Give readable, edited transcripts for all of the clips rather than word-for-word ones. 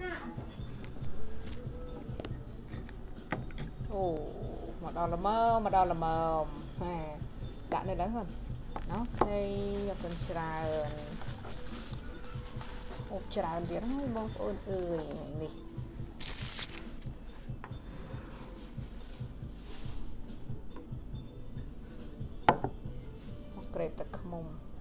ồ mà đo là mờ đã này đáng hơn nó hay phần trà ốp trà tiếng bông ôn ơi này krep tak mông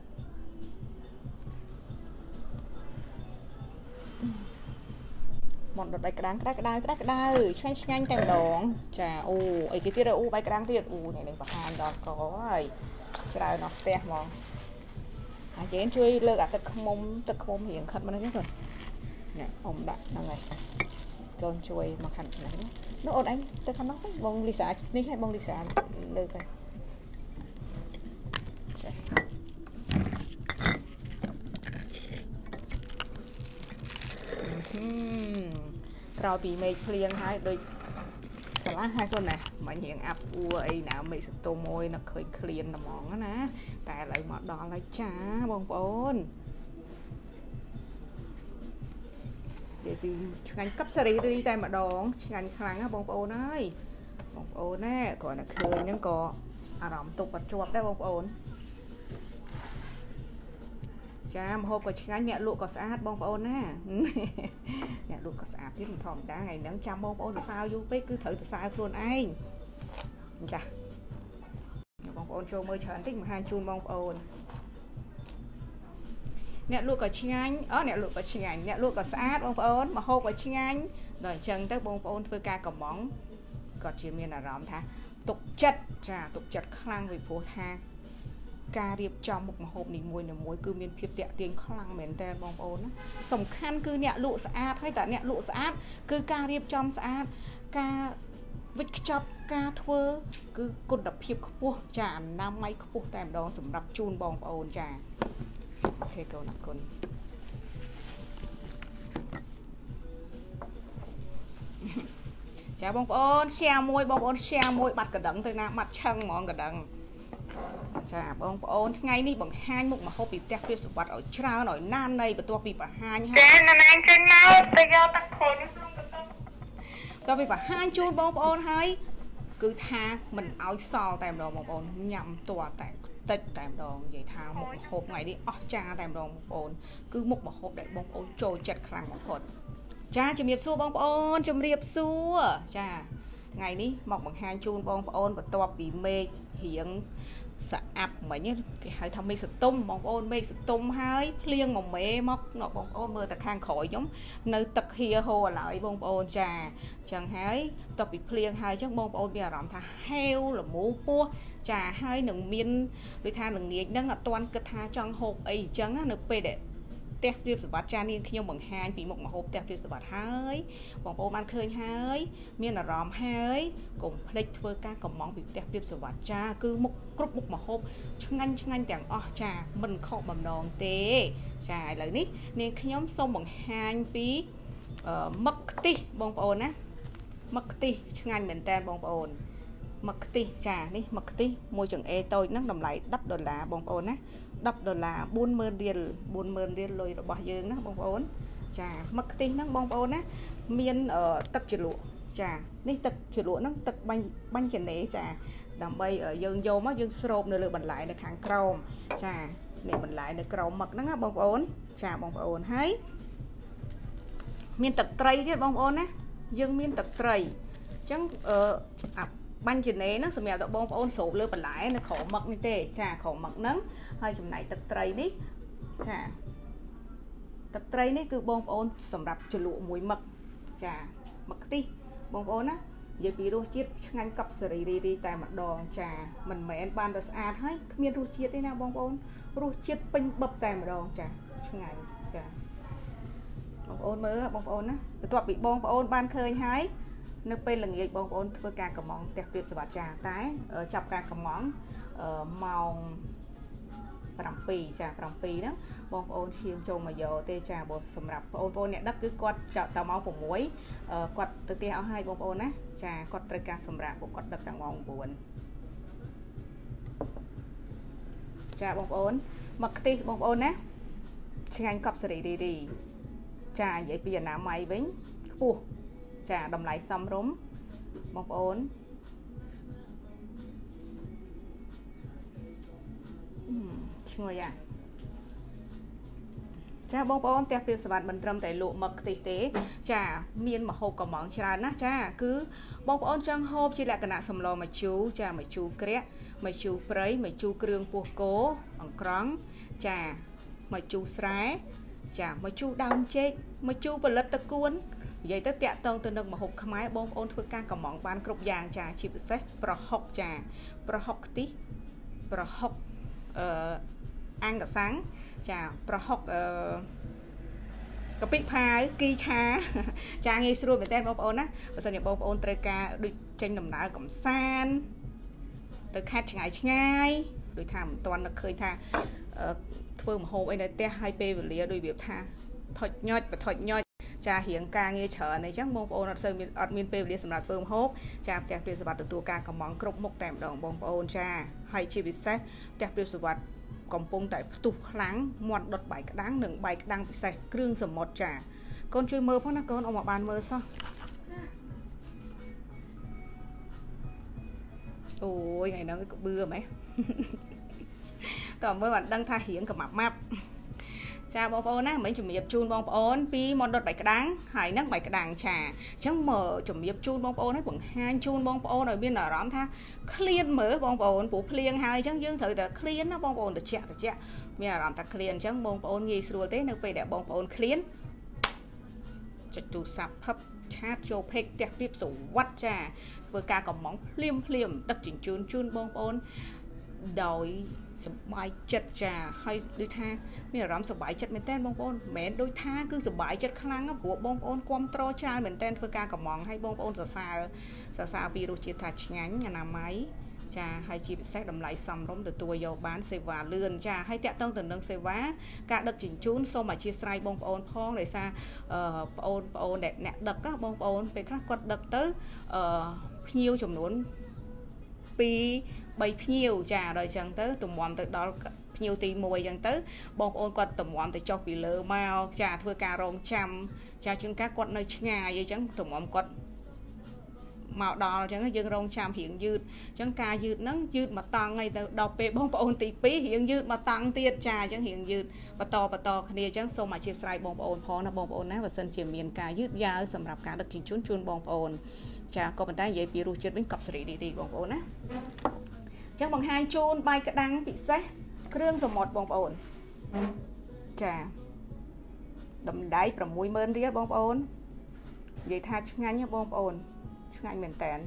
món đợt đây cái đá nhanh tèm đón chà ấy cái tiết là bay cái đáng tiết này này bạc hàng đó có rồi chả nó tè mong chế chui lơ cả tật mông hiện khẩn mà nó rồi nè ông đặt là này con chui mặc hẳn này nó ổn anh tôi thằng nó bông ly xả ní hay bông ly xả lơ coi rồi bị mây liền hai đôi lá hai con này mà hiện áp ua ấy nào mày sẽ tô môi nó khơi clean là món đó nè tại lại món đó lại chả bông bồn để vì ngành cấp sari đi tay mà đón ngành kháng á bông bồn ơi bông bồn nè còn là khơi nhưng có rõm tục và chuột đấy bông bồn cha mà hôm có ngành mẹ lụa có sát bông bồn nè nhà luôn có sạch chứ mình thòm đã ngày nắng trăm bông ôn là sao vô biết cứ thử từ sao luôn anh chà bông ôn cho mới chán tích mà hai chun bông ôn nè luôn có chi anh nè luôn có chi ảnh nè luôn có sạch bông ôn mà hôm có chi anh rồi chân tới bông ôn với ca cầm móng còn chỉ miền là rõm tha tục chất khăn vì phố thang ca điệp trong một hộp này mùi cứ miền phiệp tẹt tiếng khăng mến tên bông ôn sòng khăn cứ nẹ lụ sạch hay ta nẹ lụ sạch cứ ca điệp trong sạch ca vích chọc ca thơ cứ cột đập phiệp khúc chả năm mấy khúc tèm đó sầm đập chun bông ôn chả ok câu nặng con chả bông ôn xe môi bật cả đấng từ nào mặt chân món cả đấng chà bông ôn ngay đi bằng hai một mà hộp bị tẹt phía sụp bật ở trao nổi nan này và tua bị bà hai tua bị bà hai chun bông ôn hay cứ tha mình áo sò tèm đồ bông ôn nhầm tua tẹt tết tèm đồ vậy thao một hộp ngày đi cha tèm đồ bông ôn cứ một mà hộp để bông ôn trôi chật khăn một hột cha chùm điệp xua bông ôn chùm điệp xua cha ngày đi mọc bằng hai chun bông ôn và tua bị mê hiện sợ áp mà nhé hai thằng mình sẽ tung bông ôn mình sẽ tung hai liên một mẹ móc nó bông ôn mưa ta khang khỏi giống nơi tật hia hồ lại bông ôn trà chẳng hái tập bị liên hai chắc bông ôn bây giờ rõm thà heo là mũ cua trà hai nừng miên với tha nừng nghiệt đang là toàn cất tha trong hộp ấy trắng á nực về để tép riêng sự bát cha niên khi bằng hai bị một mà hộp tép riêng sự bát hai bông ôn ăn khơi hai miên là rõm hai cùng plek thưa ca cầm món bị tép riêng sự bát cha cứ một group một mà hộp chẳng anh chẳng trà mình không bầm đòn tê trà lại ní nên khi nhóm xong bằng hai bí mất ti bông ôn á mất ti chẳng anh mình tên bông ôn mất ti trà ní mất ti môi trường e tôi nó nằm lại đắp đồn là bông ôn á đập đồn là buôn mơn điên lôi bỏ dương nó bông ôn trà mất ti nó bông ôn á miên ở tật chữ lụa trà ní tật chữ lụa nó tật banh chèn nế trà đầm bay ở dương vô mất dương srop nữa mình lại được hàng chrome trà để mình lại được chrome mật nó bông ôn trà bông ôn hay miên tật tray thế bông ôn á dương miên tật tray chẳng banh chữ nế nó sẽ mèo đậu bông ôn sụp lên mình lại nó khổ mật như thế trà khổ mật nắng hay chùm này tật tray đi trà tật tray này cứ bông ôn sầm đập chữ lụa muối mật trà mật ti bông ôn á giờ bị rô chiết ngăn cặp sợi đi tại mặt đòn trà mình mẹ ban được ad hết miên rô chiết thế nào bông ôn rô chiết pin bập tại mặt đòn trà ngày trà bông ôn mới bông ôn á tụi bị bông ôn ban khơi hái nước bên là nghề bông ôn với ca cầm món đẹp tuyệt sự bát trà tái ở chọc ca cầm món màu bằm pì đó bông ôn xiên trâu mà giờ tê trà bột sầm rập ôn nè đất cứ quạt chợ tàu máu của muối quạt từ tê áo hai bông ôn á trà quạt từ ca sầm rập của quạt đất tàng mong buồn trà bông ôn mặc ti bông ôn á anh cọp sợi đi ចានិយាយពីអនាម័យវិញខ្ពស់ចាតម្លៃសមរម្យបងប្អូនឈ្ងុយចាបងប្អូនផ្ទះព្រាបសវត្ថិមិនត្រឹមតែលក់មឹកខ្ទិះទេចាមានម្ហូបកំងច្រើនណាស់ចាគឺបងប្អូនចង់ហូបជាលក្ខណៈសម្លម្ជូរចាម្ជូរក្រាក់ម្ជូរព្រៃម្ជូរគ្រឿងពោះគោអង្ក្រង់ចាម្ជូរស្រែចាម្ជូរដើមចេកម្ជូរផលិតតកួននិយាយទៅតាក់ទងទៅនឹងម្ហូបខ្មែរបងប្អូនធ្វើការកំងបានគ្រប់យ៉ាងចាជាពិសេសប្រហុកចាប្រហុកខ្ទិះប្រហុកអង្គសាំងចាប្រហុកកាពិផាវគីឆាចាងាយស្រួលមែនតើបងប្អូនណាបើសិនជាបងប្អូនត្រូវការដូចចេញដំណើរកំសាន្តទៅខេត្តឆ្ងាយដូចថាមិនទាន់នឹកឃើញថាធ្វើម្ហូបអីនៅផ្ទះឲ្យពេលវេលាដូចវាថាថុចញ៉ាច់បថុចញ៉ាច់ចារៀងការងារច្រើនអីចឹងបងប្អូនអត់មានពេលវេលាសម្រាប់ធ្វើម្ហូបចាផ្ទះព្រាបសវត្ថិទទួលការកំងគ្រប់មុខតែម្ដងបងប្អូនចាហើយជាពិសេសផ្ទះព្រាបសវត្ថិកំពុងតែផ្ទុះខ្លាំងមាត់ដុតបាយក្តាំងនិងបាយក្តាំងពិសេសគ្រឿងសមុទ្រចាកូនជួយមើលផងណាកូនអត់មកបានមើលសោះអូយថ្ងៃហ្នឹងក៏បឿមែនតើមើលមិនដឹងថារៀងកំម៉ាប់ចាបងប្អូនណាមិញជំរាបជូនបងប្អូនពីមាត់ដុតបាយក្តាំងហើយនឹងបាយក្តាំងចាអញ្ចឹងមកជំរាបជូនបងប្អូនឲ្យបង្ហាញជូនបងប្អូនឲ្យមានអារម្មណ៍ថាឃ្លានមើលបងប្អូនព្រោះភ្លៀងហើយអញ្ចឹងយើងត្រូវតែឃ្លានណាបងប្អូនត្រជាក់មានអារម្មណ៍ថាឃ្លានអញ្ចឹងបងប្អូនងាយស្រួលទេនៅពេលដែលបងប្អូនឃ្លានចុចទូរស័ព្ទផឹបឆាតចូលពេកផ្ទះព្រាបសវត្ថិចាធ្វើការកំងភ្លាមដឹកជញ្ជូនជូនបងប្អូនដោយសប្បាយចិត្តចាហើយដូចថាមានអារម្មណ៍សប្បាយចិត្តមែនតើបងប្អូនមិនមែនដូចថាគឺសប្បាយចិត្តខ្លាំងព្រោះបងប្អូនគាំទ្រច្រើនមែនតើធ្វើការកំងហើយបងប្អូនសរសើរពីរសជាតិថាឆ្ងាញ់អនាម័យចាហើយជាពិសេសតម្លៃសមរម្យទទួលយកបានសេវាលឿនចាហើយតាក់ទងទៅនឹងសេវាការដឹកជញ្ជូនសូមអធិស្ឋានបងប្អូនផងដោយសារបងប្អូនដែលអ្នកដឹកបងប្អូនពេលខ្លះគាត់ដឹកទៅភ្ញៀវចំនួន2-3ភ្ញៀវចាដល់អញ្ចឹងទៅទំមទៅដល់ភ្ញៀវទី1អញ្ចឹងទៅបងប្អូនគាត់ទំមទៅចុះពីលើមកចាធ្វើការរងចាំចាជួនកាលគាត់នៅឆ្ងាយអញ្ចឹងទំមគាត់មកដល់អញ្ចឹងយើងរងចាំរៀងយឺតអញ្ចឹងការយឺតហ្នឹងយឺតមកតង់ហើយទៅដល់ពេលបងប្អូនទី2រៀងយឺតមកតង់ទៀតចាអញ្ចឹងរៀងយឺតបន្តគ្នាអញ្ចឹងសូមអធិស្ឋានបងប្អូនផងណាបងប្អូនណាបើសិនជាមានការយឺតយ៉ាវសម្រាប់ការដឹកជញ្ជូនជូនបងប្អូនចាក៏ប៉ុន្តែនិយាយពីរសជាតិវិញកប់សេរីទីបងប្អូនណាអញ្ចឹងបង្ហាញជូនបាយក្តាំងពិសេសគ្រឿងសមុទ្របងប្អូនចាតម្លៃ60000រៀលបងប្អូននិយាយថាឆ្ងាញ់ណាបងប្អូនឆ្ងាញ់មែនតើ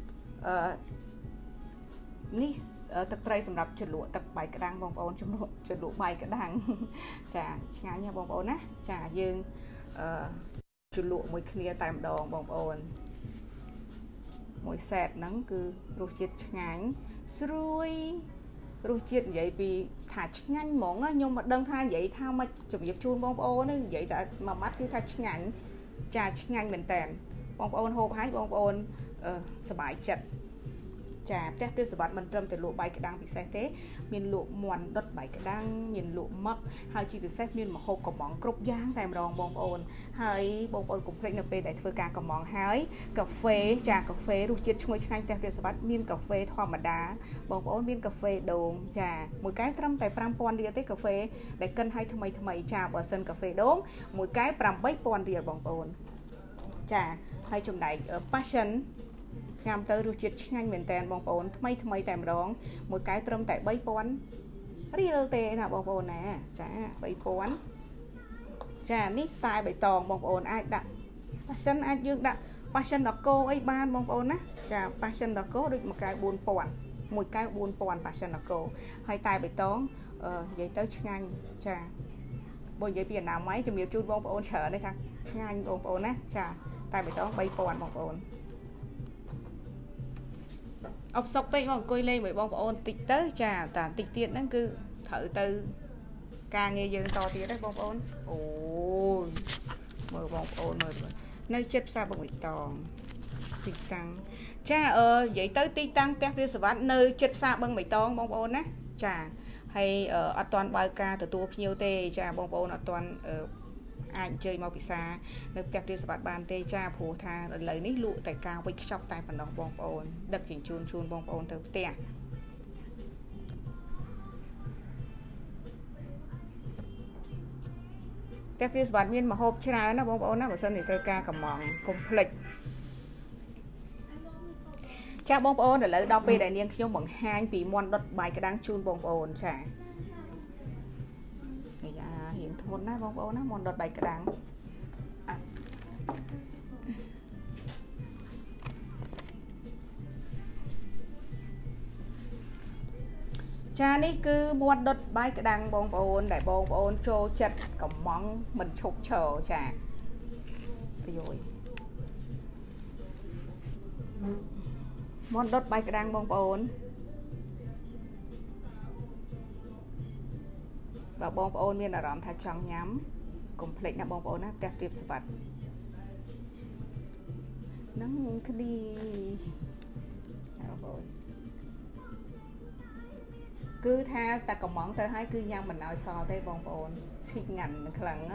នេះទឹកត្រីសម្រាប់ជ្រលក់ទឹកបាយក្តាំងបងប្អូនជ្រលក់បាយក្តាំងចាឆ្ងាញ់ណាបងប្អូនណាចាយើងជ្រលក់មួយគ្នាតែម្ដងបងប្អូនមួយសេតហ្នឹងគឺរសជាតិឆ្ងាញ់ស្រួយរសជាតិនិយាយពីថាឆ្ងាញ់ហ្មងខ្ញុំមិនដឹងថានិយាយថាមកជំរាបជូនបងប្អូននិយាយតែមួយម៉ាត់គឺថាឆ្ងាញ់ចាឆ្ងាញ់មែនតើបងប្អូនហូបហើយបងប្អូនសប្បាយចិត្តចាផ្ទះព្រាបសវត្ថិមិនត្រឹមតែលក់បាយក្តាំងពិសេសទេមានលក់មាន់ដុតបាយក្តាំងមានលក់មឹកហើយជាពិសេសមានម្ហូបកំងគ្រប់យ៉ាងតែម្ដងបងប្អូនហើយបងប្អូនកុំភ្លេចនៅពេលដែលធ្វើការកំងហើយកាហ្វេចាកាហ្វេរសជាតិឈ្ងុយឆ្ងាញ់ផ្ទះព្រាបសវត្ថិមានកាហ្វេធម្មតាបងប្អូនមានកាហ្វេដូងចាមួយកែវត្រឹមតែ5000រៀលទេកាហ្វេដែលកិនឲ្យថ្មីចាបើសិនកាហ្វេដូងមួយកែវ8000រៀលបងប្អូនចាហើយចំណែក passion ញ៉ាំទៅរសជាតិឆ្ងាញ់មែនតើបងប្អូនថ្មីតែម្ដងមួយកែវត្រឹមតែ3000រៀលទេណាបងប្អូនណាចា3000ចានេះតែបៃតងបងប្អូនអាចដាក់ passion អាចយើងដាក់ passion ដកោអីបានបងប្អូនណាចា passion ដកោដូចមួយកែវ4000មួយកែវ4000 passion ដកោហើយតែបៃតងនិយាយទៅឆ្ងាញ់ចាបើនិយាយពីអនាម័យជំរាបជូនបងប្អូនច្រើនទេថាឆ្ងាញ់បងប្អូនណាចាតែបៃតង3000បងប្អូនអបសុកពេកមកអង្គុយលេងមួយបងប្អូនតិចទៅចាតាតិចទៀតហ្នឹងគឺត្រូវទៅការងារយើងតទៀតហ្នឹងបងប្អូនអូយមើលបងប្អូនមើលនៅចិត្តផ្សារបឹងបៃតងទីតាំងចានិយាយទៅទីតាំងផ្ទះព្រាបសវត្ថិនៅចិត្តផ្សារបឹងបៃតងបងប្អូនណាចាហើយអត់ទាន់បើកការទទួលភ្ញៀវទេចាបងប្អូនអត់ទាន់ ai chơi mau bị xa được tép đi sập bàn tê cha phù tha lấy nít lụ tại cao với shop tại phần đồng bong ôn đập chỉnh chun bong ôn từ tè tép đi sập miên mà hộp chả nó bong ôn nó bữa sân thì tôi ca cầm mỏng complete cha bong ôn để lấy đọc về đại niên trong bằng hai vì món đợt bài cái đáng chun bong ôn chả hiện thôn á bong ôn nó món đợt bài cái đáng cha ní cứ món đợt bài cái đáng bong ôn để bong ôn trô chật cầm món mình chụp chờ chả rồi món đốt bay cái đang bong ôn và bong ôn miền là rõm tha trong nhắm complete là bong ôn á đẹp điệp sạch nắng cái đi cứ tha ta còn món tới hai cứ nhau mình nói so tới bong ôn xịt ngành khẳng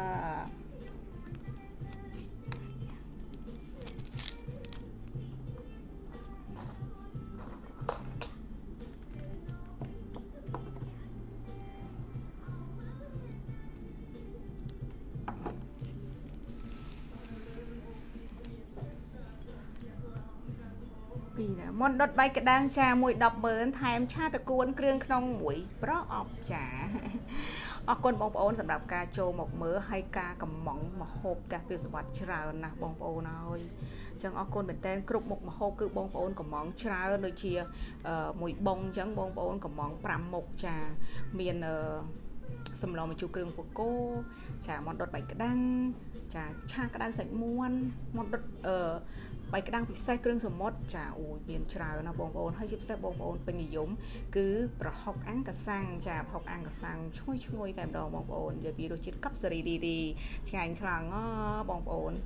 món đốt bay cái đang trà mùi đọc bớn thèm chaตะ cuốn គ្រឿង ក្នុង មួយ ប្រអប់ ចា អរគុណ បងប្អូន សម្រាប់ ការ ចូល មក មើល ហើយ ការ កំង មហូប ផ្ទះ ពី សម្បត្តិ ច្រើន ណាស់ បងប្អូន ហើយ ចឹង អរគុណ មែនតើ គ្រប់ មុខ មហូប គឺ បងប្អូន កំង ច្រើន ដូច ជា មួយ បង ចឹង បងប្អូន កំង 5 មុខ ចា មាន សម្ល ម្ជូរ គ្រឿង ពកោ ចា មន់ ដុត បាយ ក្តាំង ចា ឆា ក្តៅ សាច់ មួន មន់ ដុត បាយក្តាំងពិសេសគ្រឿងសមុទ្រចាអូយមានច្រើនណាបងប្អូនហើយជាពិសេសបងប្អូនពេញនិយមគឺប្រហុកអាំងកាសាំងចាប្រហុកអាំងកាសាំងឈ្ងុយតែម្ដងបងប្អូននិយាយពីរសជាតិកັບសេរីទីឆ្ងាញ់ខ្លាំងបងប្អូន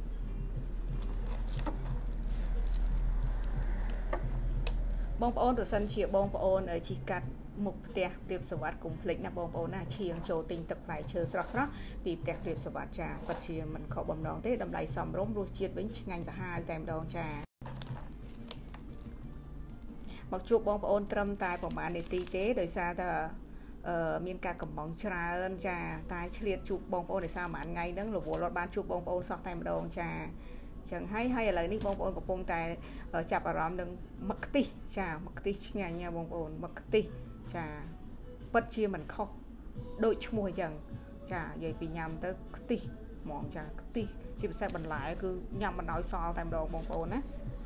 បងប្អូនប្រសិនជាបងប្អូនជិះកាត់មុខផ្ទះព្រៀបសវត្តកុំភ្លេចណាបងប្អូនណាឈៀងចូលទិញទឹកផ្លែឈើស្រស់ពីផ្ទះព្រៀបសវត្តចាពិតជាមិនខុសបំណងទេតម្លៃសមរម្យរសជាតិវិញឆ្ងាញ់សាហាវតែម្ដងចាមកជួបបងប្អូនត្រឹមតែប្រហែលនាទីទេដោយសារតែមានការកំងច្រើនចាតែឆ្លៀតជួបបងប្អូនដោយសារប្រហែលថ្ងៃហ្នឹងរវល់រត់បានជួបបងប្អូនសោះតែម្ដងចាចឹងហើយឥឡូវនេះបងប្អូនកំពុងតែចាប់អារម្មណ៍នឹងមឹកខ្ទិះចាមឹកខ្ទិះឆ្ងាញ់ណាបងប្អូនមឹកខ្ទិះចាពិតជាមិនខុសដូចឈ្មោះអញ្ចឹងចានិយាយពីញ៉ាំទៅខ្ទិះហ្មងចាខ្ទិះជាពិសេសបន្លែគឺញ៉ាំមិនដោយសល់តែម្ដងបងប្អូនណា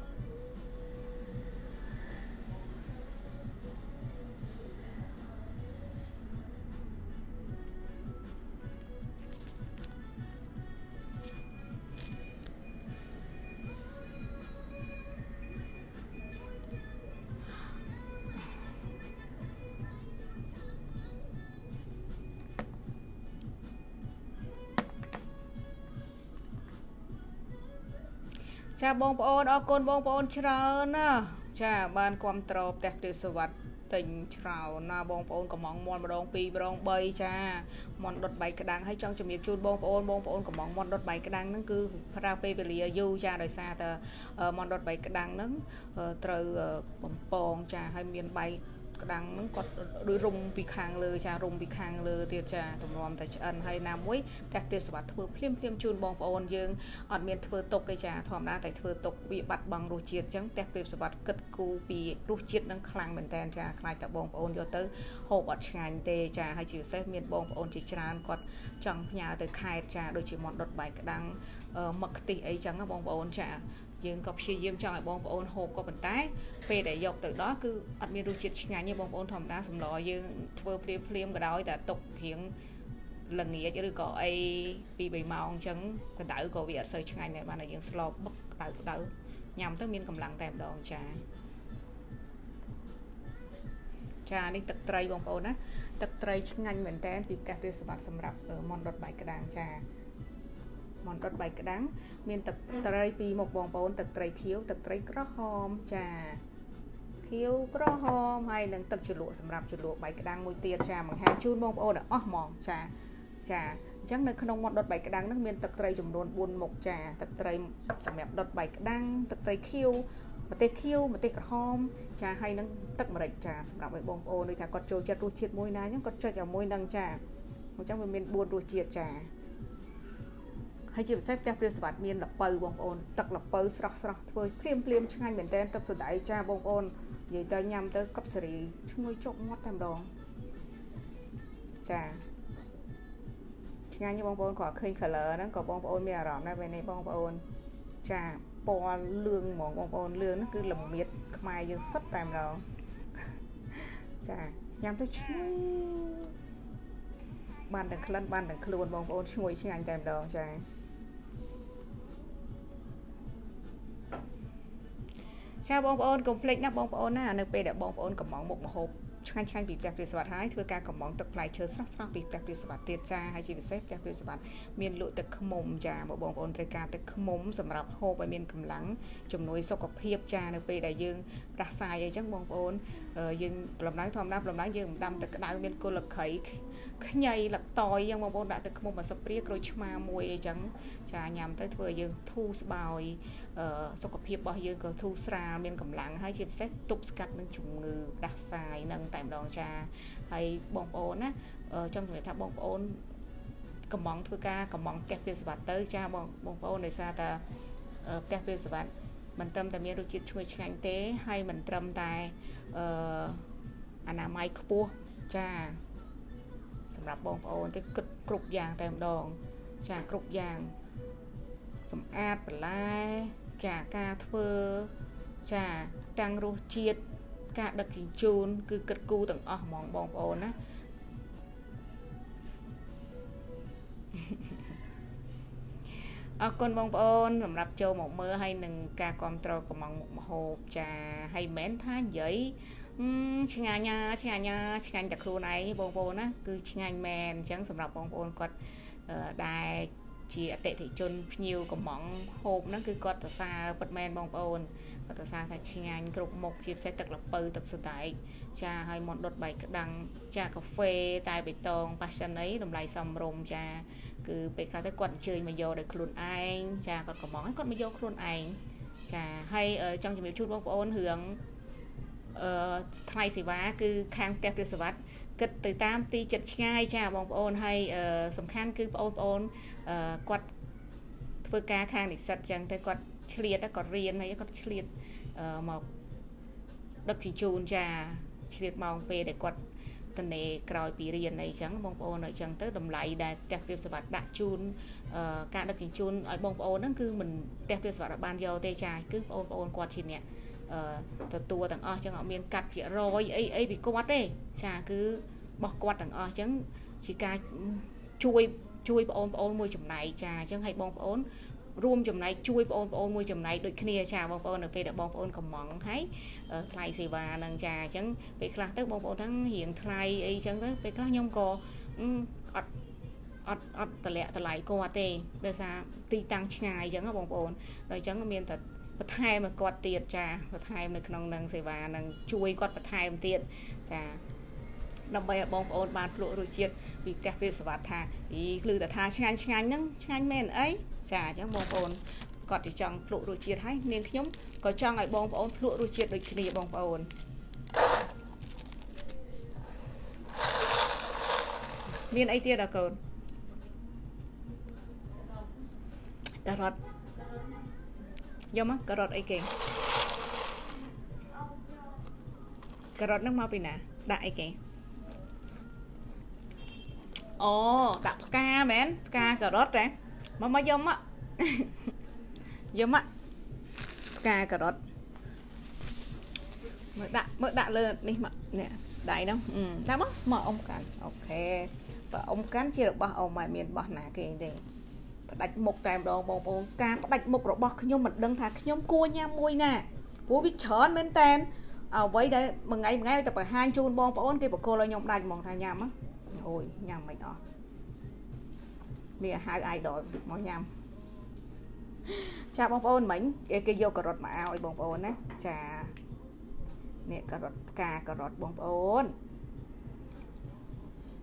ចាបងប្អូនអរគុណបងប្អូនច្រើនណាចាបានគ្រប់ត្រផ្ទះព្រាបសវត្តទិញច្រើនណាបងប្អូនកំងមន់ម្ដង2ម្ដង3ចាមន់ដុតបាយក្តាំងហើយចង់ជំរាបជូនបងប្អូនកំងមន់ដុតបាយក្តាំងហ្នឹងគឺប្រើពេលវេលាយូរចាដោយសារតែមន់ដុតបាយក្តាំងហ្នឹងត្រូវបំពងចាហើយមានបាយក្តាំងហ្នឹងគាត់ដូចរុំពីខាងលើចារុំពីខាងលើទៀតចាទម្រាំតែឆ្អិនហើយណាមួយផ្ទះព្រាបសវត្តធ្វើភ្លាមជូនបងប្អូនយើងអត់មានធ្វើទុកទេចាធម្មតាតែធ្វើទុកវាបាត់បង់រសជាតិអញ្ចឹងផ្ទះព្រាបសវត្តគិតគូពីរសជាតិនឹងខ្លាំងមែនតើចាខ្លាចតែបងប្អូនយកទៅហូបអត់ឆ្ងាញ់ទេចាហើយជាពិសេសមានបងប្អូនជាច្រើនគាត់ចង់ផ្ញើទៅខេត្តចាដូចជាមាន់ដុតបាយក្តាំងមឹកខ្ទិះអីចឹងបងប្អូនចាយើងក៏ព្យាយាមចង់ឲ្យបងប្អូនហូបក៏ប៉ុន្តែពេលដែលយកទៅដល់គឺអត់មានរសជាតិឆ្ងាញ់ទេបងប្អូនធម្មតាសម្លយើងធ្វើភ្លាមក៏ដោយតែទុកព្រៀងល្ងាចឬក៏អី2-3ម៉ោងអញ្ចឹងក្តៅក៏វាអត់សូវឆ្ងាញ់ដែរបានតែយើងស្លបបឹកក្តៅញ៉ាំទៅមានកម្លាំងតែម្ដងចានេះទឹកត្រីបងប្អូនណាទឹកត្រីឆ្ងាញ់មែនតើពីផ្ទះព្រាបសវត្តសម្រាប់មន់ដុតបាយក្តាំងចាមន់ដុតបាយក្តាំងមានទឹកត្រីពីរមុខបងប្អូនទឹកត្រីខៀវទឹកត្រីក្រហមចាខៀវក្រហមហើយនឹងទឹកជ្រលក់សម្រាប់ជ្រលក់បាយក្តាំងមួយទៀតចាបង្ហាញជូនបងប្អូនអស់ហ្មងចា chẳng nơi không một đợt bảy cái đắng nó miền tật tây chủng đồn buồn một trà tật tây sầm đẹp đợt bảy cái đắng tật tây khiêu mà tê cả hôm trà hay nó tật mà đạch trà sầm đẹp với bông ô nơi thà con trôi chặt ruột chiết môi ná nhá con trôi vào môi đằng trà một trong về miền buồn ruột chiết trà hay chỉ xếp theo tiêu sản miền là pơ bông ôn tật là pơ sọc thôi phim chẳng hạn miền tây tập sự đại trà bông ôn vậy tới nhằm tới cấp sỉ chui trộn ngót tam đòn trà ngay như bông bồn có khinh khờ lờ đó có bông bồn mía rỏm này bên này bông bồn trà po lương mỏng bông bồn lương nó cứ lầm miệt mai dương sắt tam đó trà nhằm tới ban đằng luôn bông bồn chui chứ anh tam đó trà chào bông bồn complex nè bông bồn nè nơi để bông bồn cầm mỏng một hộp khanh bị tạc sập hái thưa ca cầm mỏng tập lại chơi sắp bị tạc sập tiệt cha hay chỉ xếp tạc sập miền lụa tạc mồm trà một bông bồn trai ca tạc mồmสำหรับโฮไปmiền cầm lắng chủng nuôi sọcเพียบtrà nơi đại dương đặt xài vậy chắc bông bồn dương làm đá thom đáp làm đá dương đâm tạc đá miền cô lực khẩy nhảy lực tòi nhưng bông bồn đã tạc mồm mà sập riết rồi chma mùi trắng trà nhằm tới thừa dương thu bòi sọcเพียบbao dương có thu sra miền cầm lắng hay chỉ xếp tục cắt nâng chủng ngư đặt xài nâng tại đòn trà hay bông ôn á trong người ta bông ôn cầm mỏng thưa ca cầm mỏng kẹp viên sập tới cha bông ôn này xa ta kẹp viên sập mình trâm tại miền đôi chiết chui chanh tế hay mình trâm tại anh làm mai cua cha sầmรับbông ôn cái cục vàng tại đòn trà cục vàng sầm át bẩn lai cả ca thưa trà tăng ru chiết cả đặc trình chun cứ cất cu từng mong bông ôn á con bông ôn làmรับchâu một mơ hay nâng ca control của mong một hộp trà hay mến than giấy chinh anh đặc khu này bông ôn á cứ chinh anh men chẳng sầmรับbông ôn quật đài chỉ tệ thị chun nhiều của mong hộp nó cứ quật xa bật men bông ôn và xa thay chinh anh group một chiếc xe tật lập bơ tật sự tại cha hay một đột bảy đằng cha cà phê tai bê tông passion ấy đồng lại xong rồng cha cứ bị khai tới quần chơi mà vô để khuôn anh cha còn có món còn mới vô khuôn anh cha hay ở trong trường chút bông ôn hướng thay xì vá cứ khang tép được sờ vắt cất từ tam ti chật ngay cha bông ôn hay sầm khăn cứ ôn quật với cá khang để sạch chẳng tới quật liệt đã còn riêng hay có liệt một đất chỉ chun trà liệt mong về để quật tần này còi bị riêng này chẳng bông ôn ở chẳng tới đầm lại để tép được sờ vắt đã chun cả đất chỉ chun ở bông ôn nó cứ mình tép được sờ vắt ban vô tê trà cứ ôn quật trên nè tua tầng o chẳng họ miền cắt kia rồi ấy bị quát đấy chả cứ bỏ quát tầng o chẳng chỉ ca chui ôn môi chùm này chả chẳng hay bông ôn rùm chùm này chui ôn môi chùm này đôi kia chả bông ôn ở đây bông ôn còn mỏng thấy thay xì và nâng trà chẳng bị là tới bông ôn thắng hiện thay ấy chẳng tới bị là nhông co tờ lẹ tờ lại cô tê đời xa ti tăng ngày chẳng bông ôn rồi chẳng miền thật bật hai mà quạt tiệt trà bật hai mà nông nâng xì và nâng chui quạt bật hai mà tiệt trà nằm bay ở bông ôn bàn lộ rồi chiết vì kẹp về sờ thà vì lư đã thà chanh nâng chanh men ấy trà chẳng bông ôn quạt thì trong lộ rồi chiết hay nên nhóm có trong ngày bông ôn lộ rồi chiết được kia bông ôn miền ấy tiệt là cồn cà rốt do mắt cà rốt ấy kì cà rốt nước mau bị nè đại kì đặt ca mến ca cà rốt đấy mà dông á dông á ca cà rốt mới đặt lên đi mà nè đại đâu đáp á mà ông cắn ok và ông cắn chia được bao ông mày miền bao nè kì gì đặt một tèm đồ bông ca đặt một rồi bọc nhưng mình đừng thà nhóm cua nha môi nè bố biết chớn bên tên vậy đấy mà ngày tập phải hai chun bông ôn kia của cô là nhóm đánh mong thà nhầm á ôi nhầm mày đó nè hai ai đó món nhầm chào bông ôn mình cái vô cà rốt mà ao bông ôn á chà nè cà rốt bông ôn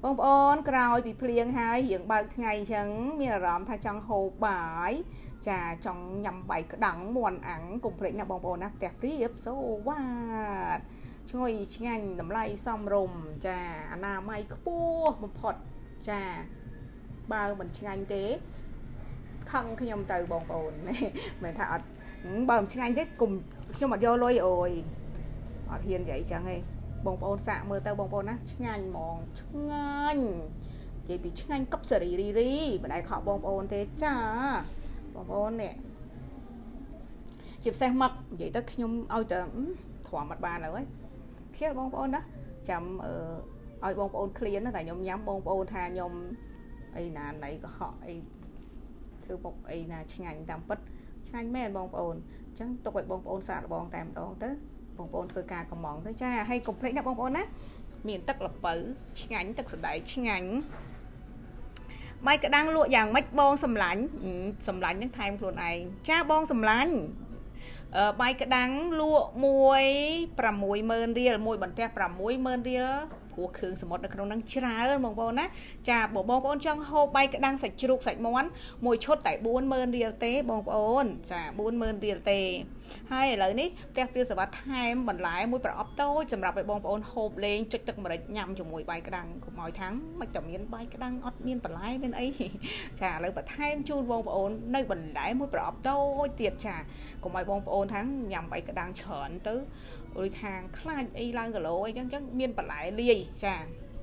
បងប្អូនក្រោយពីភ្លៀងហើយរៀងបើកថ្ងៃអញ្ចឹងមានអារម្មណ៍ថាចង់ហូបបាយចាចង់ញ៉ាំបាយក្តាំងមាន់អាំងកុំភ្លេចណាបងប្អូនណាផ្ទះព្រៀបសូវ៉ាតឈ្ងុយឆ្ងាញ់តម្លៃសមរម្យចាអនាម័យខ្ពស់បំផុតចាបើមិនឆ្ងាញ់ទេខឹងខ្ញុំទៅបងប្អូនមិនថាអត់បើមិនឆ្ងាញ់ទេគុំខ្ញុំអត់យកលុយអូយអត់ហ៊ាននិយាយចឹងទេបងប្អូនសាកមើលទៅបងប្អូនណាឆ្ងាញ់ហ្មងឆ្ងាញ់និយាយពីឆ្ងាញ់កប់សេរីរីមិនដែលខកបងប្អូនទេចាបងប្អូននេះជាពិសេសមកនិយាយទៅខ្ញុំឲ្យតែធំអត់បានហើយខ្ជិលបងប្អូនណាចាំឲ្យបងប្អូនឃ្លានតែខ្ញុំញ៉ាំបងប្អូនថាខ្ញុំអីណាណៃកុហកអីធ្វើមុខអីណាឆ្ងាញ់តាមពិតឆ្ងាញ់មែនបងប្អូនអញ្ចឹងទុកឲ្យបងប្អូនសាកល្បងតែម្ដងទៅបងប្អូនធ្វើការកំងទៅចាហើយកុំភ្លេចណាបងប្អូនណាមានទឹកល្ពៅឆ្ងាញ់ទឹកសណ្តែកឆ្ងាញ់បាយក្តាំងលក់យ៉ាងម៉េចបងសម្លាញ់ហ្នឹងថែមខ្លួនឯងចាបងសម្លាញ់បាយក្តាំងលក់មួយ60000រៀលមួយបន្ទះ60000រៀលព្រោះគ្រឿងសមុទ្រនៅក្នុងហ្នឹងច្រើនបងប្អូនណាចាបងប្អូនចង់ហូបបាយក្តាំងសាច់ជ្រូកសាច់មាន់មួយឈុតតែ40000រៀលទេបងប្អូនចា40000រៀលទេហើយឥឡូវនេះផ្ទះព្រាវសវត្ថថែមបន្លែមួយប្រអប់តូចសម្រាប់ឲ្យបងប្អូនហូបលេងចុចទឹកម្រេចញ៉ាំជាមួយបាយក្តាំងកុំឲ្យថាំមិនតែមានបាយក្តាំងអត់មានបន្លែមានអីចាឥឡូវបន្ថែមជូនបងប្អូននៅបន្លែមួយប្រអប់តូចទៀតចាកុំឲ្យបងប្អូនថាំញ៉ាំបាយក្តាំងច្រើនទៅដូចខាងខ្លាចអីឡើងគីឡូអីចឹងមានបន្លែលាយចា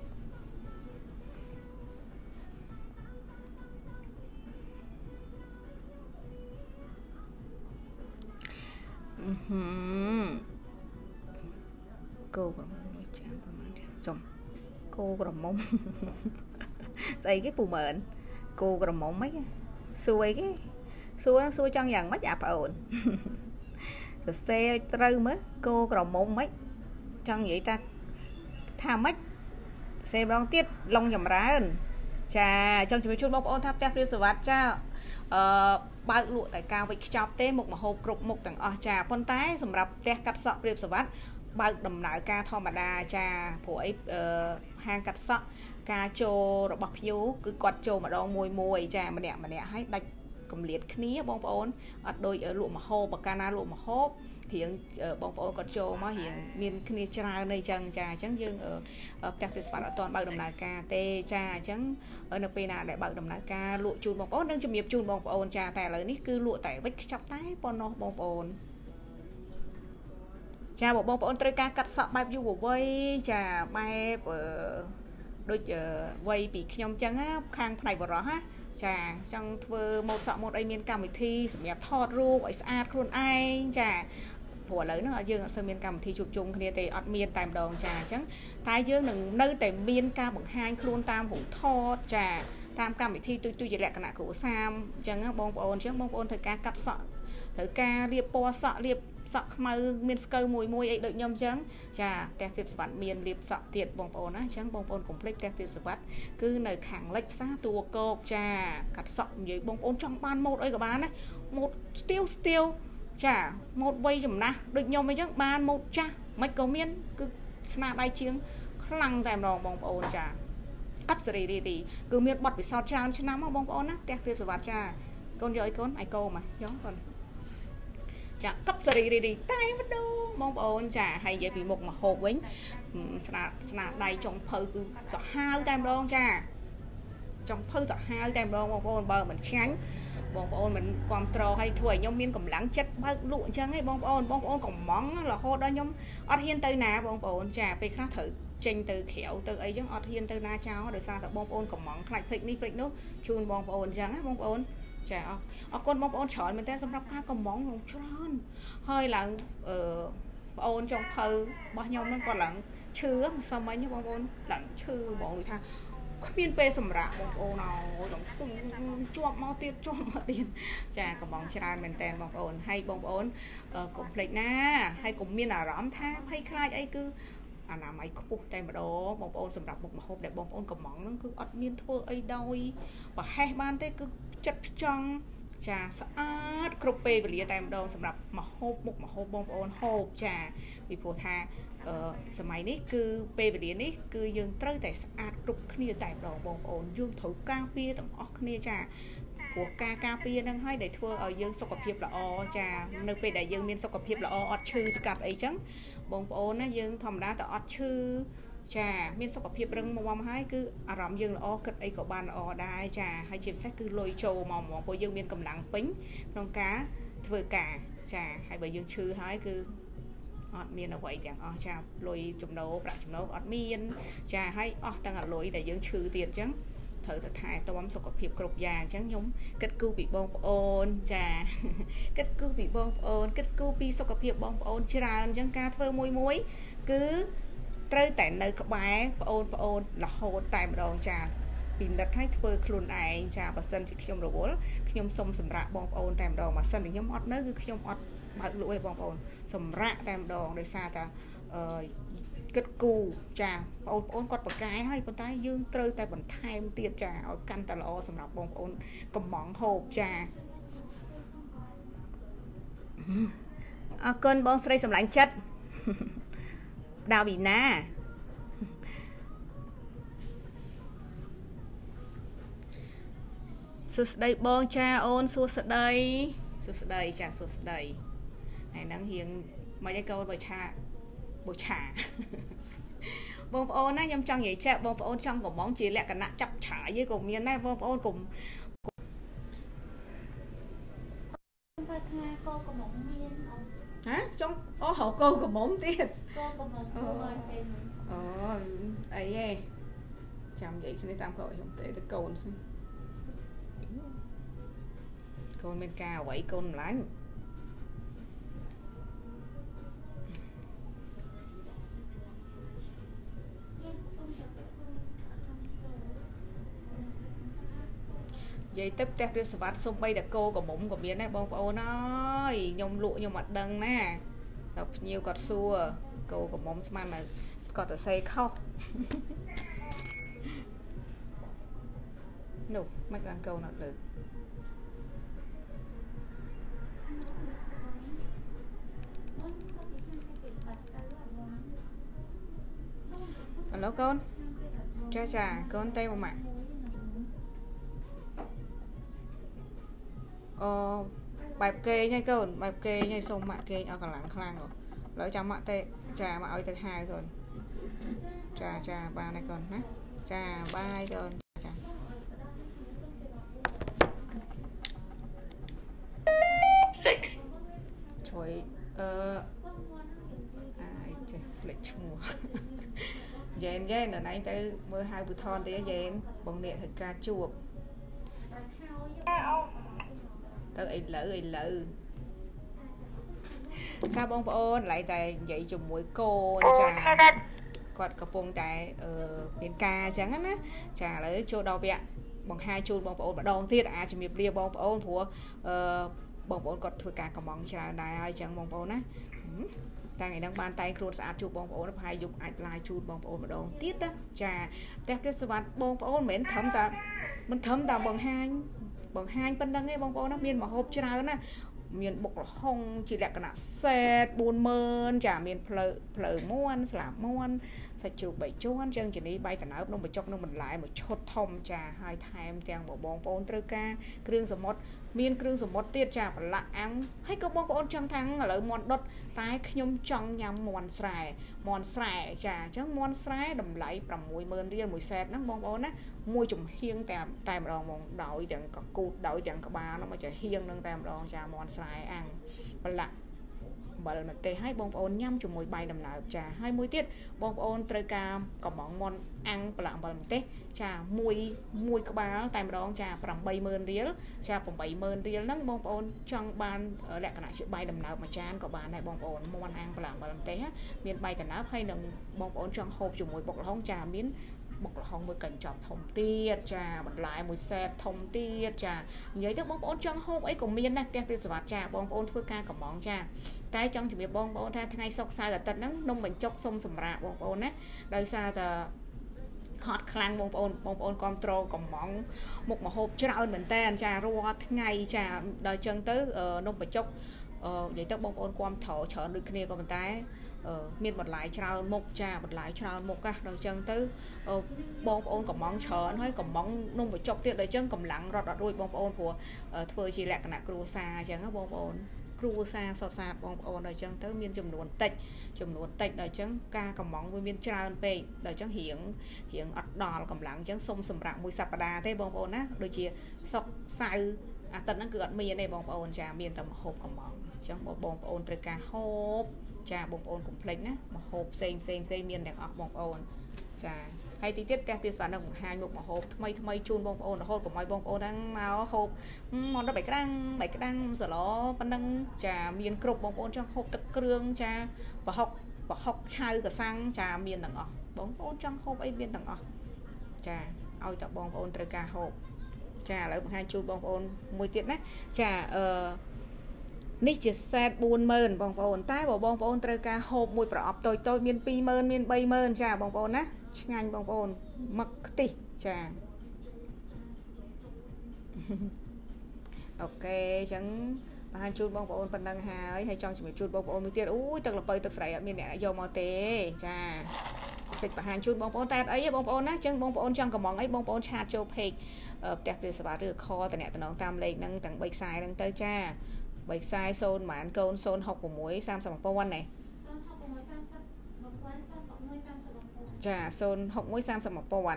គោក្រមុំចាប្រហែលចំគោក្រមុំស្អីគេពូមើលគោក្រមុំអីសួរអីគេសួរចង់យ៉ាងម៉េចអាប្អូនសរសេរត្រូវមើលគោក្រមុំម៉េចចង់និយាយថាម៉េចសេម្ដងទៀតឡុងចម្រើនចាចង់ជម្រាបជូនបងប្អូនថាផ្ទះព្រាវសវត្ថចាបើកលក់តែការវិចខ្ចប់ទេមុខម្ហូបគ្រប់មុខទាំងអស់ចាប៉ុន្តែសម្រាប់ផ្ទះកាត់សក់ព្រាវសវត្ថបើកដំណើរការធម្មតាចាព្រោះអីហាងកាត់សក់ការចូលរបស់ភ្ញៀវគឺគាត់ចូលម្ដងមួយចាម្នាក់ឲ្យដាច់កម្លៀតគ្នាបងប្អូនអត់ដូចលក់ម្ហូបបើកាលណាលក់ម្ហូបរៀងបងប្អូនគាត់ចូលមករៀងមានគ្នាច្រើនអីចឹងចាអញ្ចឹងយើងផ្ទះព្រាវសវត្ថអត់ទាន់បើកដំណើរការទេចាអញ្ចឹងនៅពេលណាដែលបើកដំណើរការលក់ជូនបងប្អូននឹងជំរាបជូនបងប្អូនចាតែឥឡូវនេះគឺលក់តែវិចខ្ចប់តែប៉ុណ្ណោះបងប្អូនចាបងប្អូនត្រូវការកាត់សក់បែបយុវវ័យចាបែបដូចវ័យពីខ្ញុំចឹងណាខាងផ្នែកបរោះណាចាចង់ធ្វើម៉ូដសក់ម៉ូដអីមានកម្មវិធីសម្រាប់ថតរូបឲ្យស្អាតខ្លួនឯងចាព្រោះឥឡូវហ្នឹងយើងអត់សូវមានកម្មវិធីជួបជុំគ្នាទេអត់មានតែម្ដងចាអញ្ចឹងតែយើងនឹងនៅតែមានការបង្ហាញខ្លួនតាមរូបថតចាតាមកម្មវិធីទូជាលក្ខណៈគ្រួសារអញ្ចឹងបងប្អូនអញ្ចឹងបងប្អូនត្រូវការកាត់សក់ត្រូវការលាបពណ៌សក់លាបសក់ខ្មៅមានស្កូវមួយអីដូចខ្ញុំអញ្ចឹងចាផ្ទះព្រាវសវត្ថមានលាបសក់ទៀតបងប្អូនណាអញ្ចឹងបងប្អូនកុំភ្លេចផ្ទះព្រាវសវត្ថគឺនៅខាងលិចផ្សារតួគោកចាកាត់សក់និយាយបងប្អូនចង់បានម៉ូដអីក៏បានណាម៉ូដស្ទាវចាម៉ូដវ័យចំណាស់ដូចខ្ញុំអីចឹងបានម៉ូដចាស់មិនក៏មានគឺស្នាដៃជាងខ្លាំងតែម្ដងបងប្អូនចាកាប់សេរីរីគឺមានបទពិសោធន៍ច្រើនឆ្នាំមកបងប្អូនណាផ្ទះព្រាវសវត្ថចាកូនយកអីកូនកោមកយកកូនចាកប់សេរីរីតែម្ដងបងប្អូនចាហើយនិយាយពីមុខម្ហូបវិញស្នាដៃចុងភៅគឺសាហាវតែម្ដងចាចុងភៅសាហាវតែម្ដងបងប្អូនបើមិនឆ្ងាញ់បងប្អូនមិនគ្រប់ត្រឲ្យធ្វើឲ្យខ្ញុំមានកម្លាំងចិត្តបើកលក់អញ្ចឹងឯងបងប្អូនកំងរហូតដល់ខ្ញុំអត់ហ៊ានទៅណាបងប្អូនចាពេលខ្លះត្រូវចេញទៅក្រៅទៅអីចឹងអត់ហ៊ានទៅណាចោលដោយសារតែបងប្អូនកំងខ្លាចភ្លេចនេះភ្លេចនោះជូនបងប្អូនអញ្ចឹងណាបងប្អូនចាអរគុណបងប្អូនច្រើនមែនតើសម្រាប់ការកំងខ្ញុំច្រើនហើយឡើងបងអូនចុងភៅរបស់ខ្ញុំហ្នឹងគាត់ឡើងឈឺមិនសមអីបងប្អូនឡើងឈឺបងនិយាយថាគ្មានពេលសម្រាប់បងប្អូនអើយជាប់មកទៀតចាកំងច្រើនមែនតើបងប្អូនហើយបងប្អូនកុំភ្លេចណាហើយកុំមានអារម្មណ៍ថាភ័យខ្លាចអីគឺអនាម័យខ្ពស់តែម្ដងបងប្អូនសម្រាប់មុខម្ហូបដែលបងប្អូនកំងហ្នឹងគឺអត់មានធ្វើអីដោយប្រហែសបានទេគឺចិត្តផ្ចង់ trà sát cục bê và lìa tay một đòn sầm đập mà hộp bông ôn hộp trà vì phổ thaสมัยนี้คือเปรียนี้คือยังเตยแต่สะอาดกรุบគ្នាតែម្ដងបងប្អូនយើងត្រូវការពារទាំងអស់គ្នាចាព្រោះការការពារនឹងឲ្យដែលធ្វើឲ្យយើងសុខភាពល្អចានៅពេលដែលយើងមានសុខភាពល្អអត់ឈឺស្កាត់អីចឹងបងប្អូនណាយើងធម្មតាតែអត់ឈឺចាមានសុខភាពរឹងមាំហើយគឺអារម្មណ៍យើងល្អគិតអីក៏បានល្អដែរចាហើយជាពិសេសគឺលុយចូលមកព្រោះយើងមានកម្លាំងពេញក្នុងការធ្វើការចាហើយបើយើងឈឺហើយគឺអត់មានអ្វីទាំងអស់ចាលុយចំណូលប្រាក់ចំណូលអត់មានចាហើយអស់ទាំងអាលុយដែលយើងឈឺទៀតអញ្ចឹងត្រូវតែថែទាំសុខភាពគ្រប់យ៉ាងអញ្ចឹងខ្ញុំគិតគូរពីបងប្អូនចាគិតគូរពីបងប្អូនគិតគូរពីសុខភាពបងប្អូនច្រើនអញ្ចឹងការធ្វើមួយគឺត្រូវតែនៅក្បែរប្អូនរហូតតែម្ដងចាពិនិត្យឲ្យធ្វើខ្លួនឯងចាបើសិនជាខ្ញុំរវល់ខ្ញុំសុំសម្រាប់បងប្អូនតែម្ដងបើសិនជាខ្ញុំអត់នៅគឺខ្ញុំអត់បើកលក់ឲ្យបងប្អូនសម្រាប់តែម្ដងដោយសារតែគិតគូរចាបងប្អូនគាត់ប្រកែកហើយប៉ុន្តែយើងត្រូវតែបន្ថែមទៀតចាឲ្យកាន់តែល្អសម្រាប់បងប្អូនកំងហូបចាអរគុណបងស្រីសម្លាញ់ចិត្តដាវីណាសួស្ដីបងចាអូនសួស្ដីចាសួស្ដីហើយហ្នឹងរៀងមិនឲ្យកូនបើឆាបងប្អូនណាខ្ញុំចង់និយាយចាក់បងប្អូនចង់កំងជាលក្ខណៈចាប់ឆាយក៏មានដែរបងប្អូនកុំបើថាកោកំងមានហ៎ចង់អូហៅកោកំងទៀតកោកំងធ្វើឲ្យពេលអូអីហេចាំនិយាយគ្នាតាមកោខ្ញុំទៅកូនសិកូនមានការអ្វីកូនម្លាញ់និយាយទៅផ្ទះព្រះសវត្តសុំបីតកោកមុំក៏មានដែរបងប្អូនអើយខ្ញុំលក់ខ្ញុំអត់ដឹងណាដល់ភ្ញៀវគាត់សួរកោកមុំស្មានតែគាត់ទៅសេខុសនោះមិនបានកោអត់លើឥឡូវកូនចាកូនទេមកម៉ាក់អូបែបគេងហើយកូនបែបគេងហើយសុំម៉ាក់គេងអស់កម្លាំងខ្លាំងឥឡូវចាំម៉ាក់ទេចាមកឲ្យទៅហៅកូនចាបានហើយកូនណាចាបាយកូនចាជួយអាយចេះផ្លេចឈ្មោះយេននៅណៃទៅមើលហៅពូថនទេយេនបងអ្នកធ្វើការជួបទៅឥឡូវចាបងប្អូនឡៃតែនិយាយជាមួយកូនចាគាត់កំពុងតែមានការអញ្ចឹងណាចាឥឡូវចូលដល់វគ្គបង្ហាញជូនបងប្អូនម្ដងទៀតអាចជំរាបលាបងប្អូនព្រោះបងប្អូនគាត់ធ្វើការកំងច្រើនដែរហើយអញ្ចឹងបងប្អូនណាតែថ្ងៃហ្នឹងបានតែងខ្លួនស្អាតជួបបងប្អូនប្រហែលយប់អាចឡាយជូនបងប្អូនម្ដងទៀតណាចាផ្ទះព្រះសវត្តបងប្អូនមិនត្រឹមតែបង្ហាញប៉ុណ្្នឹងទេបងប្អូនណាមានម្ហូបច្រើនណាមានបុកល្ហុងជាលក្ខណៈសេត 40000 ចាមានផ្លូវមួនស្លាបមួនសាច់ជ្រូក3ជាន់ជើងជំនីបាយតណើបនំបញ្ចុកនំបន្លែមួយឈុតធំចាហើយថែមទាំងបងប្អូនត្រូវការគ្រឿងសមុទ្រមានគ្រឿងសមុទ្រទៀតចាប្រឡាក់អាំងហើយក៏បងប្អូនចង់ថាំងឥឡូវមាន់ដុតតែខ្ញុំចង់ញ៉ាំមាន់ស្រែចាអញ្ចឹងមាន់ស្រែតម្លៃ 60000 រៀលមួយសេតហ្នឹងបងប្អូនណាមួយចំហៀងតែម្ដងមកដោយទាំងកកូតដោយទាំងក្បាលហ្នឹងមកចាហៀងហ្នឹងតែម្ដងចាមាន់ស្រែអាំងប្រឡាក់អំបិលម្ទេសឲ្យបងប្អូនញ៉ាំជាមួយបាយដំណើបចាហើយមួយទៀតបងប្អូនត្រូវការកំងមាន់អាំងប្រឡាក់អំបិលម្ទេសចាមួយក្បាលតែម្ដងចា 80000 រៀលចា 80000 រៀលហ្នឹងបងប្អូនចង់បានលក្ខណៈជាបាយដំណើបមួយចានក៏បានដែរបងប្អូនមាន់អាំងប្រឡាក់អំបិលម្ទេសមានបាយដំណើបហើយនឹងបងប្អូនចង់ហូបជាមួយបុកល្ហុងចាមានបុកល្ហុងមួយកញ្ចប់ធំទៀតចាបន្លែមួយសេតធំទៀតចានិយាយទៅបងប្អូនចង់ហូបអីក៏មានដែរផ្ទះព្រះសវត្តចាបងប្អូនធ្វើការកំងចាតែចង់ជំរាបបងប្អូនថាថ្ងៃសុក្រសៅរ៍អាទិត្យហ្នឹងនំបញ្ចុកសុំសម្រាប់បងប្អូនណាដោយសារតែ hot ខ្លាំងបងប្អូនគ្រប់ត្រូលកំងមុខម្ហូបច្រើនមែនតើចារាល់ថ្ងៃចាដល់ចឹងទៅនំបញ្ចុកនិយាយទៅបងប្អូនគ្រប់ត្រូលច្រើនដូចគ្នាក៏ប៉ុន្តែមានបន្លែច្រើនមុខចាបន្លែច្រើនមុខណាដល់ចឹងទៅបងប្អូនកំងច្រើនហើយកំងនំបញ្ចុកទៀតដល់ចឹងកម្លាំងរត់អត់រួចបងប្អូនព្រោះធ្វើជាលក្ខណៈគ្រួសារអញ្ចឹងណាបងប្អូនគ្រួសារសុខសាន្តបងប្អូនដល់ចឹងទៅមានចំនួនតិចដល់ចឹងការកំងវាមានច្រើនពេកដល់ចឹងរៀងអត់ដល់កម្លាំងចឹងសុំសម្រាប់មួយសប្តាហ៍ទេបងប្អូនណាដូចជាសុកសៅរ៍អាទិត្យហ្នឹងគឺអត់មានទេបងប្អូនចាមានតែម្ហូបកំងអញ្ចឹងបងប្អូនត្រូវការហូបចាបងប្អូនកុំភ្លេចណាម្ហូបផ្សេងមានទាំងអស់បងប្អូនចាហើយទីទៀតផ្ទះព្រាស្វានឹងបង្ហាញមុខម្ហូបថ្មីជូនបងប្អូនរហូតកុំឲ្យបងប្អូនហ្នឹងមកហូបមកដល់បាយក្តាំងសឡប៉ុណ្ណឹងចាមានគ្រប់បងប្អូនចង់ហូបទឹកគ្រឿងចាប្រហុកឆៅកសាំងចាមានទាំងអស់បងប្អូនចង់ហូបអីមានទាំងអស់ចាឲ្យតែបងប្អូនត្រូវការហូបចាឥឡូវបង្ហាញជូនបងប្អូនមួយទៀតណាចានេះជាសេត 40000 បងប្អូនតែបើបងប្អូនត្រូវការហូបមួយប្រអប់តូចមាន 20000 មាន 30000 ចាបងប្អូនណាឆ្ងាញ់បងប្អូនមឹកខ្ទិះចាអូខេអញ្ចឹងបង្ហាញជូនបងប្អូនប៉ុណ្ណឹងហើយចង់ជំរាបជូនបងប្អូនមួយទៀតអូយទឹកល្ពៅទឹកស្រីអត់មានអ្នកយកមកទេចាពេចបង្ហាញជូនបងប្អូនតែអីបងប្អូនណាអញ្ចឹងបងប្អូនចង់កំងអីបងប្អូនឆាតចូល page ផ្ទះព្រាស្វាឬខតំណតាមលេខហ្នឹងទាំង3ខ្សែហ្នឹងទៅចា3ខ្សែ0ម៉ានកូន066 301000ណែចា061 301000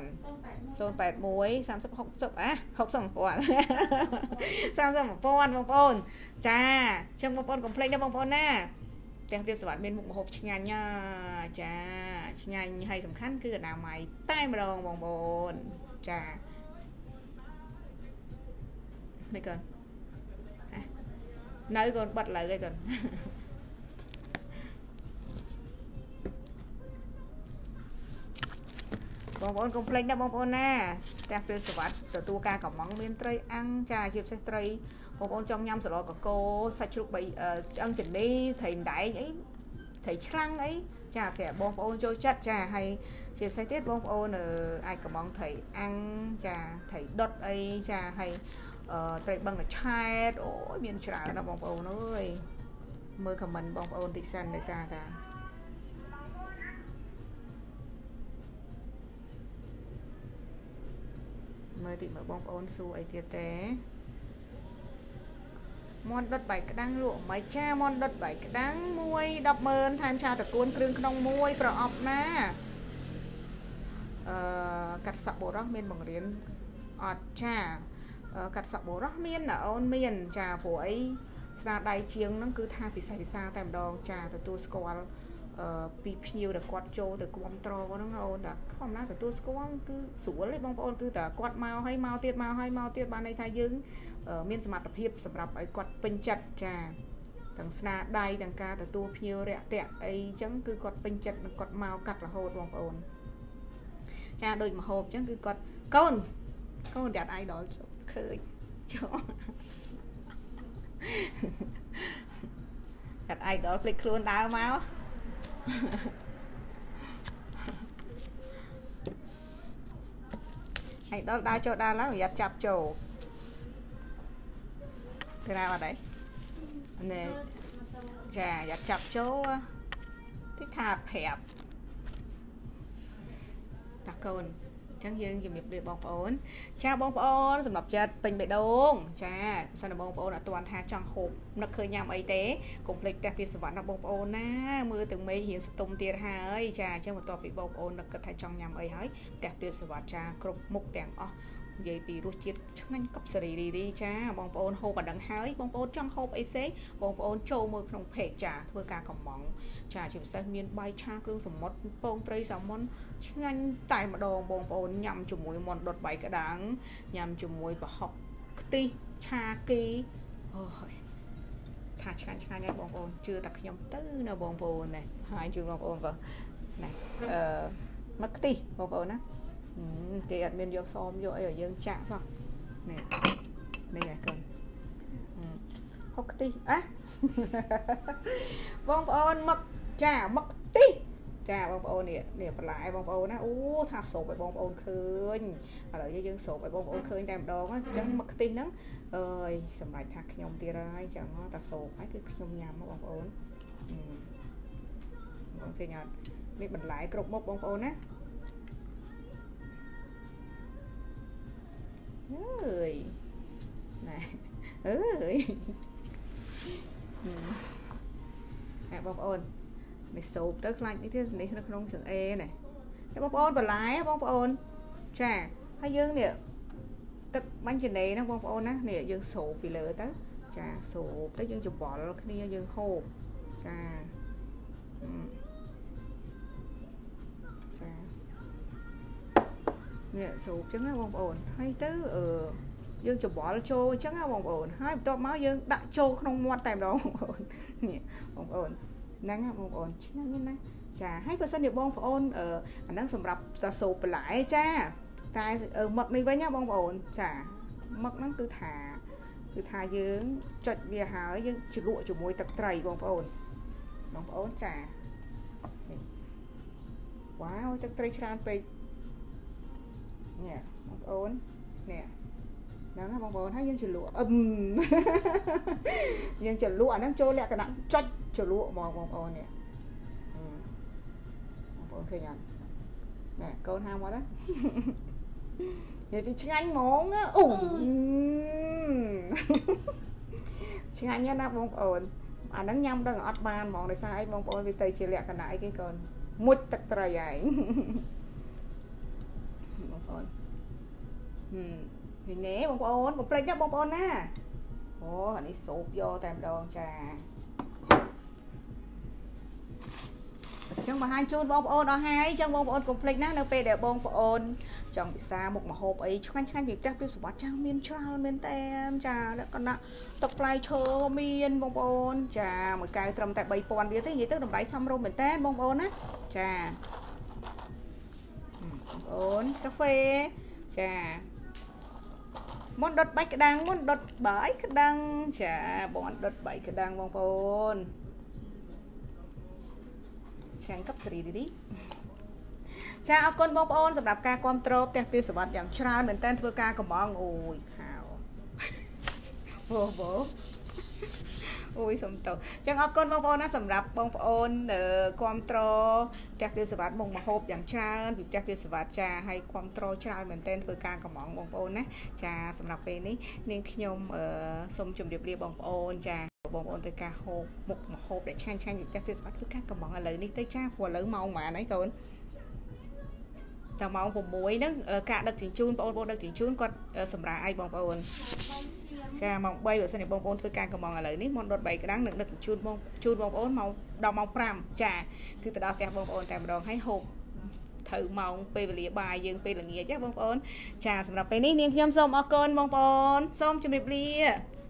081 30 60 601000 301000បងប្អូនចាអញ្ចឹងបងប្អូនកុំភ្លេចណាបងប្អូនណាផ្ទះព្រាបសវត្ថមានមុខម្ហូបឆ្ងាញ់ណាចាឆ្ងាញ់ហើយសំខាន់គឺអនាម័យតែម្ដងបងប្អូនចានេះកូននៅកូនបាត់លើឯងកូនបងប្អូនកុំភ្លេចណាបងប្អូនណាផ្ទះព្រាបសវត្ថទទួលការកំងមានត្រីអាំងចាជាពិសេសត្រីបងប្អូនចង់ញ៉ាំសឡកកកូសាច់ជ្រូកឆ្អឹងជំនីត្រីម្ដែងអីត្រីឆ្លាំងអីចាតែបងប្អូនចូលចិត្តចាហើយជាពិសេសទៀតបងប្អូនអាចកំងត្រីអាំងចាត្រីដុតអីចាហើយត្រីបឹងកឆែតអូយមានច្រើនណាស់បងប្អូនអើយមើលខមមិនបងប្អូនតិចសិនដោយសារតាមើលតិចមើលបងប្អូនសួរអីទៀតទេមន់ដុតបាយក្តាំងលក់មិនចាមន់ដុតបាយក្តាំង1 100000ថែមឆាតកួនគ្រឿងក្នុងមួយប្រអប់ណាកាត់សក់បុរសមានបង្រៀនអត់ចាកាត់សក់បុរសមានណាអូនមានចាព្រោះអីស្នាដៃជាងហ្នឹងគឺថាពិសេសពិសាតែម្ដងចាទទួលស្គាល់ពីភ្ញៀវដែលគាត់ចូលទៅគ្រប់ត្រហ្នឹងអូនតែធម្មតាទទួលស្គាល់គឺស្រួលទេបងប្អូនគឺតែគាត់មកហើយមកទៀតបានន័យថាយើងមានសមត្ថភាពសម្រាប់ឲ្យគាត់ពេញចិត្តចាទាំងស្នាដៃទាំងការទទួលភ្ញៀវរាក់ទាក់អីចឹងគឺគាត់ពេញចិត្តនឹងគាត់មកកាត់រហូតបងប្អូនចាដូចម្ហូបចឹងគឺគាត់កូនយ៉ាត់អាយដល់ឃើញចូលយ៉ាត់អាយដល់ភ្លេចខ្លួនដើរមកអាយដល់ដើរចូលដើរឡើងយ៉ាត់ចាប់ចូលthế nào ở đấy nè trà giặt chập chỗ thích thạp hẹp tạc cồn chẳng dương dùm được bóng ổn cha bóng ổn dùm lọc chất bình bệ đông cha sao là bóng ổn là toàn thà trong hộp nó khơi nhằm ấy tế cùng lịch đặc biệt sẵn là bóng ổn á mưa từng mấy hiện sự tung tiết hà ấy cha cho một tòa bị bóng ổn nó thà trong nhằm ấy ấy đặc biệt sẵn cha cục mục tèng vậy vì rút chết chắc anh cấp sợi đi cha bong bồn hộp và đằng hái bong bồn trong hộp ấy xế bong bồn trâu mưa không thể trả thưa cả còng mỏng trả chỉ sẽ miên bay cha cương sầm mót bông tây sầm món anh tại mà đồ bong bồn nhằm chùm mũi mòn đột bảy cái đáng nhằm chùm mũi và học ti cha ký thà cha nha bong bồn chưa đặt nhóm tư nào bong bồn này hai chữ bong bồn vào này mất ti bong bồn á cái admin vô xóm vô ở dương trạng sao này đây là cần hốc tí á bông ôn mất trà mất tí cha bông ôn nè lại bông ôn á tha sụpไป bông ôn khơi rồi dương sụpไป bông ôn khơi đem đồ á chẳng mất tin đó ơi sầm lại thạc nhom tia ra chẳng nó ta sụp ấy cứ nhom nhầm bông ôn ok nhật đi mình lại cột một bông ôn á ơi này ơi bông ôn mày sụp tức lạnh cái này nó không trường e này cái bông ôn và lái bông ôn trà hay dương nè tức bánh trên này nó bông ôn á nè dương sụp bị lỡ tới trà sụp tới dương chụp bỏ nó khi dương khô trà nè sụp trứng á bông ôn hay tứ dương chụp bỏ nó trôi trứng á bông ôn hai to máu dương đặt trôi không ngoan tèm đó bông ôn nè bông ôn năng bông ôn năng như này chàให้เปอร์เซ็นต์เดี๋ยวบองโอนอันนั้นสำหรับจะสูบหลายจ้าตายหมักนี่ไว้เนี่ยบองโอนจ้าหมักนั่นคือถายืงจัดเบียร์หายังจุดลวจุดมวยตะไคร้บองโอนจ้าว้าวตะไคร้ชานไปเนี่ยบองโอนเนี่ยนั่นนะบองโอนให้ยังจุดลวยังจุดลวนั่นโจเละกระดังจัดจุดลวบองโอนเนี่ยok nhận nè câu ham quá đó vậy thì anh món á anh nhá bông ổn nắng nhâm đang ở ban món này sai bông ổn vì tây chỉ lẹ cả nãy cái con mút tật trời vậy bông ổn thì né bông ổn một plei chắc bông ổn á anh ấy sụp vô tèm đòn trà chẳng mà hai chút bông ôn đó hai trong bông ôn complete nè nó về để bông ôn trong bị xa một mà hộp ấy khanh việc chắc biết số bắt trang miên trao miên tem trà đã còn nè tập lại chờ miên bông ôn trà một cái trầm tại bầy pòn biết thế gì tức đồng đáy xong rồi mình tên bông ôn á trà ôn cà phê trà món đốt bạch cái đăng món đốt bãi cái đăng trà bọn đốt bãi cái đăng bông ôn chẳng cấp xử đi chaเอาคนบองโอนสำหรับการความโตรแต่ปีสวัสดิ์อย่างชราเหมือนเต้นเพื่อการกระมองโอ้ยข่าวโบโอ้ยสมโตจังเอาคนบองโอนนะสำหรับบองโอนความโตรแต่ปีสวัสดิ์มงมาโฮบอย่างชราบิบแต่ปีสวัสดิ์จะให้ความโตรชราเหมือนเต้นเพื่อการกระมองบองโอนนะจะสำหรับปีนี้นิ่งขยมสมจุ่มเรียบบองโอนจะบองโอนเพื่อการโฮบมกมาโฮบđểช่างบิบแต่ปีสวัสดิ์เพื่อการกระมองอะไรนี่เต้จ้าหัวเลื้อเมาหมาไหนก่อนแต่มองผมมวยนึกกะดักถึงจูนบอลดักถึงจูนก็สำหรับไอ้บองโอนจะมองใบแบบสนิทบองโอนเพื่อการกระมองอะไรนี่มองโดดใบกระดังหนึ่งดักถึงจูนบองโอนมองดอกมองพรำจ่าคือแต่ดอกแกบองโอนแต่ดอกให้หกถือมองไปเรียบายยังไปหลังเงี้ยจ้าบองโอนจ่าสำหรับไปนี่เนียงยำส้มออกก่อนบองโอนส้มจุ่มเรียบ